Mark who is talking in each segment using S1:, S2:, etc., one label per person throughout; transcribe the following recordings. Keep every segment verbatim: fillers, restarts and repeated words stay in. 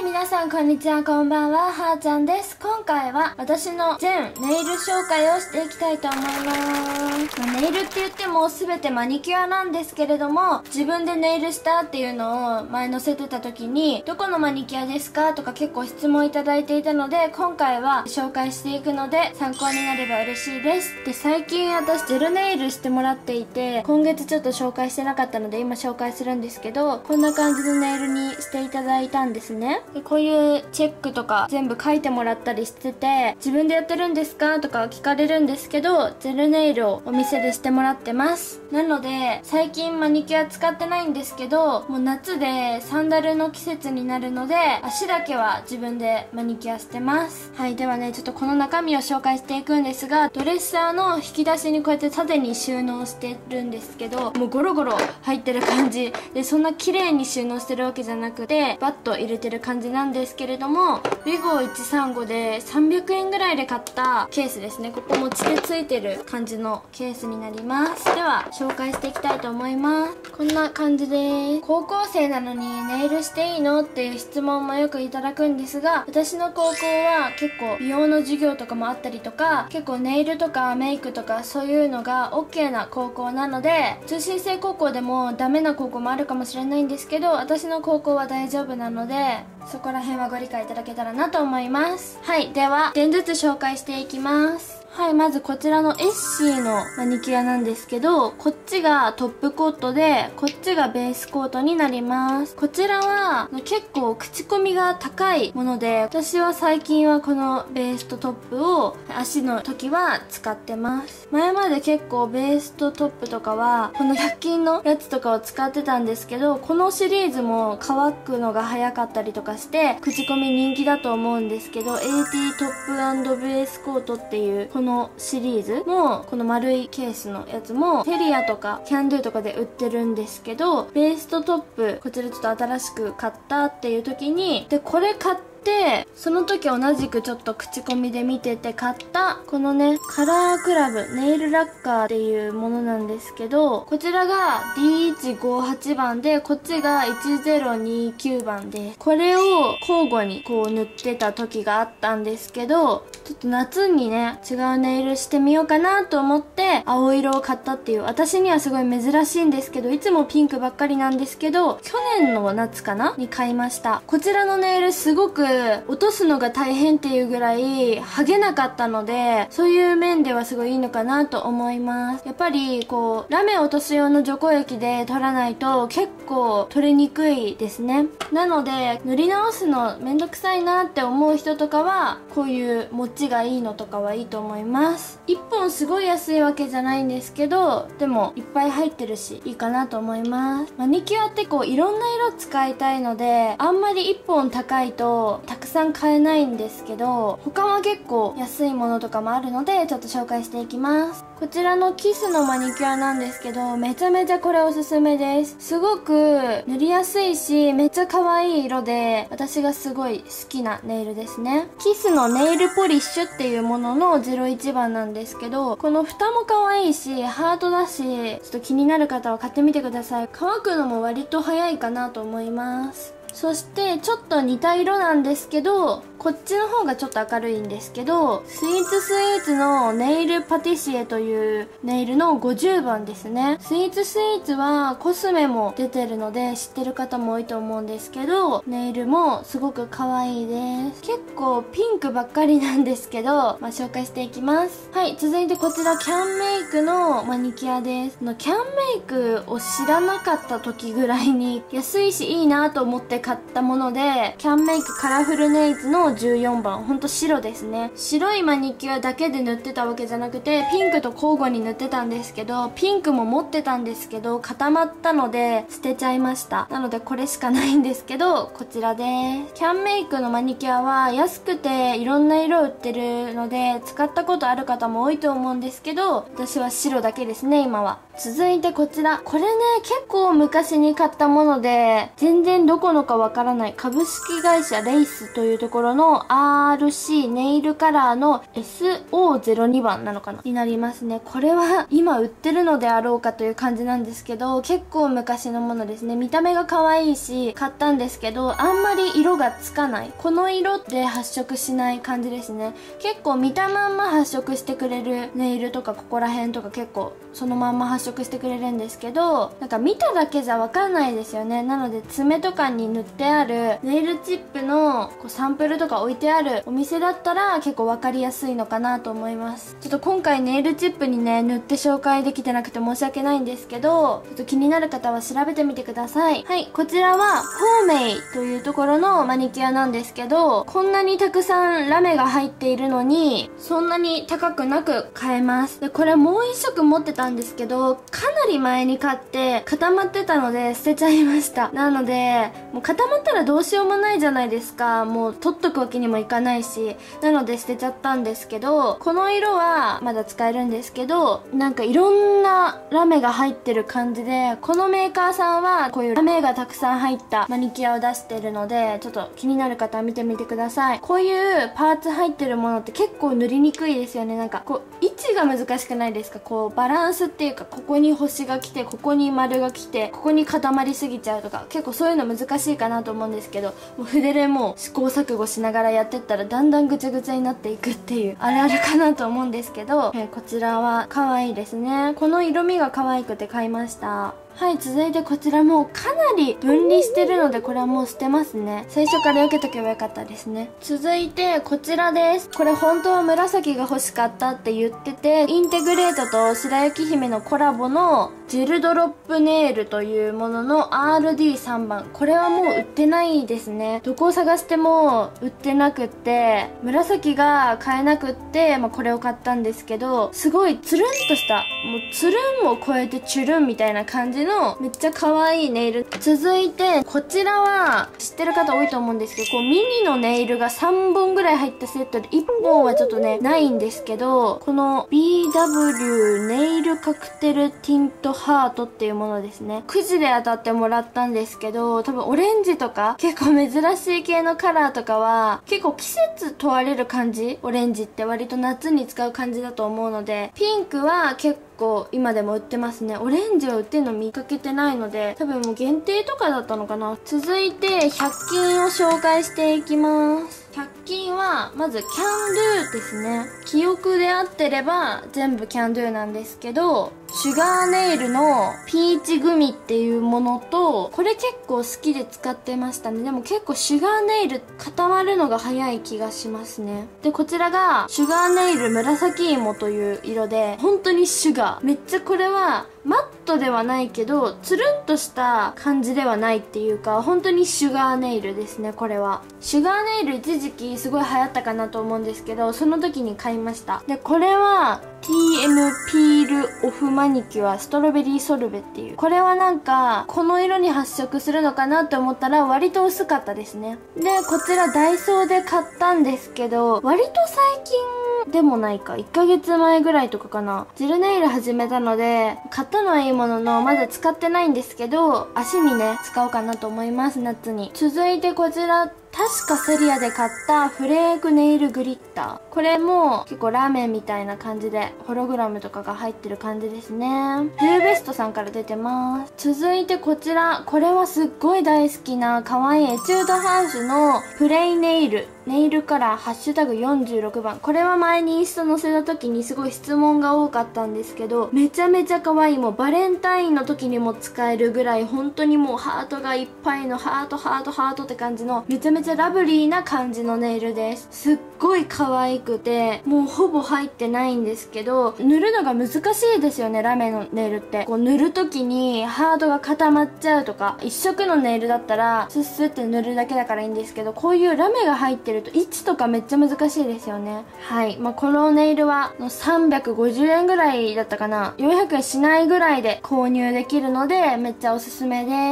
S1: 皆さんこんにちは、こんばんは、はーちゃんです。今回は私の全ネイル紹介をしていきたいと思います。まあ、ネイルって言っても全てマニキュアなんですけれども、自分でネイルしたっていうのを前載せてた時に、どこのマニキュアですかとか結構質問いただいていたので、今回は紹介していくので参考になれば嬉しいです。で、最近私ジェルネイルしてもらっていて、今月ちょっと紹介してなかったので今紹介するんですけど、こんな感じのネイルにしていただいたんですね。でこういうチェックとか全部書いてもらったりしてて、自分でやってるんですかとか聞かれるんですけど、ジェルネイルをお店でしてもらってます。なので最近マニキュア使ってないんですけど、もう夏でサンダルの季節になるので足だけは自分でマニキュアしてます。はい、ではね、ちょっとこの中身を紹介していくんですが、ドレッサーの引き出しにこうやって縦に収納してるんですけど、もうゴロゴロ入ってる感じで、そんな綺麗に収納してるわけじゃなくてバッと入れてる感じなんですけれども、ウィゴいちさんごでさんびゃくえんぐらいで買ったケースですね。ここ持ち手ついてる感じのケースになります。では紹介していきたいと思います。こんな感じです。高校生なのにネイルしていいのっていう質問もよくいただくんですが、私の高校は結構美容の授業とかもあったりとか、結構ネイルとかメイクとかそういうのが オーケー な高校なので、通信制高校でもダメな高校もあるかもしれないんですけど、私の高校は大丈夫なので、そこら辺はご理解いただけたらなと思います。はい、ではいってんずつ紹介していきます。はい、まずこちらのエッシーのマニキュアなんですけど、こっちがトップコートでこっちがベースコートになります。こちらは結構口コミが高いもので、私は最近はこのベースとトップを足の時は使ってます。前まで結構ベースとトップとかはこのひゃく均のやつとかを使ってたんですけど、このシリーズも乾くのが早かったりとかして口コミ人気だと思うんですけど、 エーティー トップ&ベースコートっていうこのこのシリーズも、この丸いケースのやつもテリアとかキャンドゥとかで売ってるんですけど、ベースとトップこちらちょっと新しく買ったっていう時に、でこれ買ってでその時同じくちょっと口コミで見てて買ったこのね、カラークラブネイルラッカーっていうものなんですけど、こちらが ディーいちごはち 番で、こっちがいちぜろにきゅう番で、これを交互にこう塗ってた時があったんですけど、ちょっと夏にね違うネイルしてみようかなと思って青色を買ったっていう、私にはすごい珍しいんですけど、いつもピンクばっかりなんですけど、去年の夏かなに買いました。こちらのネイルすごく落とすのが大変っていうぐらい剥げなかったので、そういう面ではすごいいいのかなと思います。やっぱりこうラメ落とす用の除光液で取らないと結構取れにくいですね。なので塗り直すのめんどくさいなって思う人とかは、こういう持ちがいいのとかはいいと思います。いっぽんすごい安いわけじゃないんですけど、でもいっぱい入ってるしいいかなと思います。マニキュアってこういろんな色使いたいので、あんまりいっぽん高いとたくさん買えないんですけど、他は結構安いものとかもあるのでちょっと紹介していきます。こちらのキスのマニキュアなんですけど、めちゃめちゃこれおすすめです。すごく塗りやすいし、めっちゃ可愛い色で私がすごい好きなネイルですね。キスのネイルポリッシュっていうもののゼロいち番なんですけど、この蓋も可愛いしハートだし、ちょっと気になる方は買ってみてください。乾くのも割と早いかなと思います。そしてちょっと似た色なんですけど、こっちの方がちょっと明るいんですけど、スイーツスイーツのネイルパティシエというネイルのごじゅう番ですね。スイーツスイーツはコスメも出てるので知ってる方も多いと思うんですけど、ネイルもすごく可愛いです。結構ピンクばっかりなんですけど、まあ、紹介していきます。はい、続いてこちらキャンメイクのマニキュアです。のキャンメイクを知らなかった時ぐらいに安いしいいなと思って買ったもので、キャンメイクカラフルネイズのじゅうよん番、ほんと白ですね。白いマニキュアだけで塗ってたわけじゃなくて、ピンクと交互に塗ってたんですけど、ピンクも持ってたんですけど固まったので捨てちゃいました。なのでこれしかないんですけど、こちらです。キャンメイクのマニキュアは安くていろんな色売ってるので使ったことある方も多いと思うんですけど、私は白だけですね今は。 続いてこちら。これね、結構昔に買ったもので、全然どこのかわからない株式会社レイスというところの アールシー ネイルカラーの エスオーゼロに 番なのかなになりますね。これは今売ってるのであろうかという感じなんですけど、結構昔のものですね。見た目が可愛いし、買ったんですけど、あんまり色がつかない。この色で発色しない感じですね。結構見たまんま発色してくれるネイルとかここら辺とか結構そのまんま発色してくれるんですけど、なんか見ただけじゃわかんないですよね。なので爪とかに塗ってあるネイルチップのこうサンプルとか置いてあるお店だったら結構わかりやすいのかなと思います。ちょっと今回ネイルチップにね塗って紹介できてなくて申し訳ないんですけど、ちょっと気になる方は調べてみてください。はい、こちらはフォーメイというところのマニキュアなんですけど、こんなにたくさんラメが入っているのにそんなに高くなく買えます。でこれもう一色持ってたんですけど、かなり前に買って固まってたので捨てちゃいました。なのでもう固まったらどうしようもないじゃないですか。もう取っとくわけにもいかないし、なので捨てちゃったんですけど、この色はまだ使えるんですけど、なんかいろんなラメが入ってる感じで、このメーカーさんはこういうラメがたくさん入ったマニキュアを出してるので、ちょっと気になる方は見てみてください。こういうパーツ入ってるものって結構塗りにくいですよね。なんかこう位置が難しくないですか？こうバランスっていうか、ここに星が来てここに丸が来てここに固まりすぎちゃうとか、結構そういうの難しいかなと思うんですけど、もう筆でもう試行錯誤しながらやってったらだんだんぐちゃぐちゃになっていくっていうあるあるかなと思うんですけど、えー、こちらは可愛いですね。この色味が可愛くて買いました。はい、続いてこちらもかなり分離してるので、これはもう捨てますね。最初から避けとけばよかったですね。続いてこちらです。これ本当は紫が欲しかったって言ってて、インテグレートと白雪姫のコラボのジェルドロップネイルというものの アールディーさん 番。これはもう売ってないですね。どこを探しても売ってなくって、紫が買えなくって、まあ、これを買ったんですけど、すごいつるんとした、もうつるんを超えてチュルンみたいな感じのめっちゃ可愛いネイル。続いてこちらは知ってる方多いと思うんですけど、こうミニのネイルがさんぼんぐらい入ったセットでいっぽんはちょっとねないんですけど、この ビーダブリュー ネイルカクテルティントハートっていうものですね。くじで当たってもらったんですけど、多分オレンジとか結構珍しい系のカラーとかは結構季節問われる感じ。オレンジって割と夏に使う感じだと思うので、ピンクは結構結構今でも売ってますね。オレンジは売ってるの見かけてないので、多分もう限定とかだったのかな。続いてひゃく均を紹介していきます。ひゃく均はまずキャンドゥですね。記憶で合ってれば全部キャンドゥなんですけど、シュガーネイルのピーチグミっていうものと、これ結構好きで使ってましたね。でも結構シュガーネイル固まるのが早い気がしますね。でこちらがシュガーネイル紫芋という色で、本当にシュガーめっちゃ、これはマットではないけどつるんとした感じではないっていうか、本当にシュガーネイルですね。これはシュガーネイル一時期すごい流行ったかなと思うんですけど、その時に買いました。でこれは ティーエム ピールオフマニキュアストロベリーソルベっていう、これはなんかこの色に発色するのかなって思ったら割と薄かったですね。でこちらダイソーで買ったんですけど、割と最近でもないか、いっかげつまえぐらいとかかな、ジェルネイル始めたので買ったのはいいもののまだ使ってないんですけど、足にね使おうかなと思います、夏に。続いてこちら、確かセリアで買ったフレークネイルグリッター。これも結構ラーメンみたいな感じでホログラムとかが入ってる感じですね。ジューベストさんから出てます。続いてこちら、これはすっごい大好きな可愛いエチュードハウスのプレイネイルネイルカラーハッシュタグよんじゅうろくばん。これは前にインスタ載せた時にすごい質問が多かったんですけど、めちゃめちゃ可愛い。もうバレンタインの時にも使えるぐらい、本当にもうハートがいっぱいのハートハートハートって感じのめちゃめちゃラブリーな感じのネイルです。すっごい可愛くて、もうほぼ入ってないんですけど、塗るのが難しいですよね、ラメのネイルって。こう塗る時にハートが固まっちゃうとか、一色のネイルだったらスッスッって塗るだけだからいいんですけど、こういうラメが入ってると位置とかめっちゃ難しいですよね。はい、まあ、このネイルはさんびゃくごじゅうえんぐらいだったかな、よんひゃくえんしないぐらいで購入できるのでめっちゃおすすめです。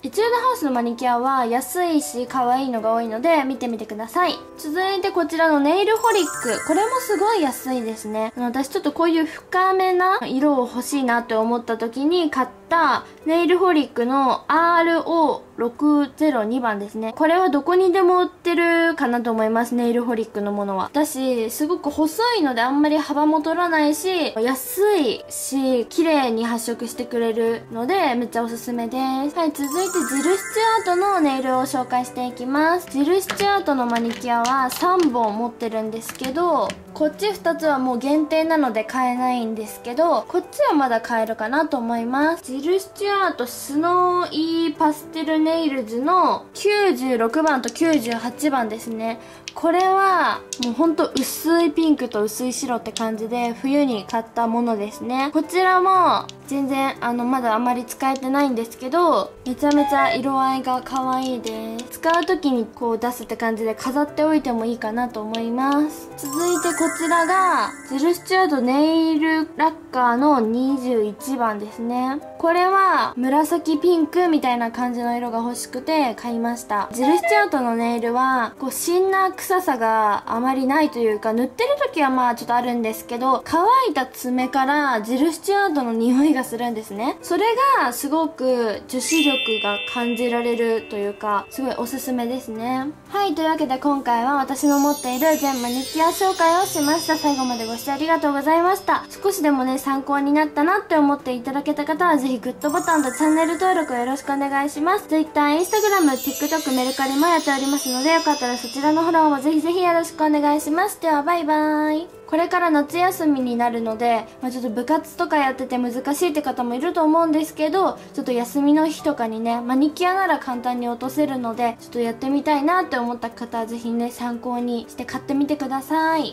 S1: エチュードハウスのマニキュアは安いし可愛いのが多いので見てみてください。続いてこちらのネイルホリック。これもすごい安いですね。私ちょっとこういう深めな色を欲しいなって思った時に買ったネイルホリックの アールオーろくぜろに 番ですね。これはどこにでも売ってるかなと思います。ネイルホリックのものは。だし、すごく細いのであんまり幅も取らないし、安いし、綺麗に発色してくれるので、めっちゃおすすめです。はい、続いてジル・スチュアートのネイルを紹介していきます。ジル・スチュアートのマニキュアはさんぼん持ってるんですけど、こっちふたつはもう限定なので買えないんですけど、こっちはまだ買えるかなと思います。ジル・スチュアートスノーイーパステルネイルズのきゅうじゅうろくばんときゅうじゅうはちばんですね。これはもうほんと薄いピンクと薄い白って感じで冬に買ったものですね。こちらも全然あのまだあまり使えてないんですけど、めちゃめちゃ色合いが可愛いです。使う時にこう出すって感じで飾っておいてもいいかなと思います。続いてこちらがジル・スチュアートネイルラッカーのにじゅういちばんですね。これは紫ピンクみたいな感じの色が欲しくて買いました。ジル・スチュアートのネイルはこうシンナー臭さがあまりないというか、塗ってる時はまあちょっとあるんですけど、乾いた爪からジル・スチュアートの匂いがするんですね。それがすごく女子力が感じられるというか、すごいおすすめですね。はい、というわけで今回は私の持っている全マニキュア紹介をしました。最後までご視聴ありがとうございました。少しでもね参考になったなって思っていただけた方はぜひグッドボタンとチャンネル登録をよろしくお願いします。Twitter、Instagram、TikTok、メルカリもやっておりますので、よかったらそちらのフォローもぜひぜひよろしくお願いします。ではバイバーイ。これから夏休みになるので、まあ、ちょっと部活とかやってて難しいって方もいると思うんですけど、ちょっと休みの日とかにね、マニキュアなら簡単に落とせるので、ちょっとやってみたいなって思った方はぜひね、参考にして買ってみてください。